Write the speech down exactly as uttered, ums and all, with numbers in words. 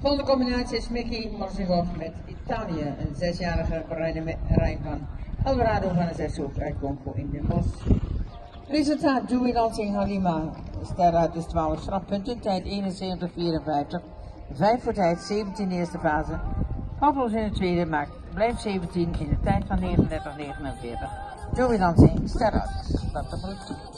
Volgende combinatie is Mickey Morzigov met Italië, een zesjarige Rijn van Eldorado van de zeshoek uit Congo in Den Bosch. Resultaat: Joey Lansing Halima, ster dus twaalf strafpunten, tijd eenenzeventig vierenvijftig, vijf voor tijd, zeventien in de eerste fase, foutloos in de tweede, maar blijft zeventien in de tijd van negenendertig negenenveertig. Joey Lansing, ster uit. Dat is